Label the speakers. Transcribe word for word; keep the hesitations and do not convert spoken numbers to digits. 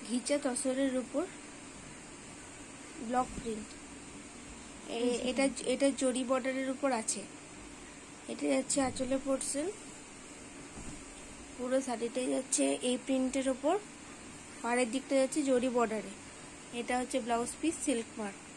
Speaker 1: ঘিচা তসরের উপর block print. এটা এটা জরি বর্ডারের উপর আছে। এটা যাচ্ছে আঁচলে পোর্শন, পুরো শাড়িটাই যাচ্ছে এই প্রিন্টের উপর, পাড়ের দিকটা যাচ্ছে জরি বর্ডারে। এটা হচ্ছে ব্লাউজ পিস সিল্ক মার্ক।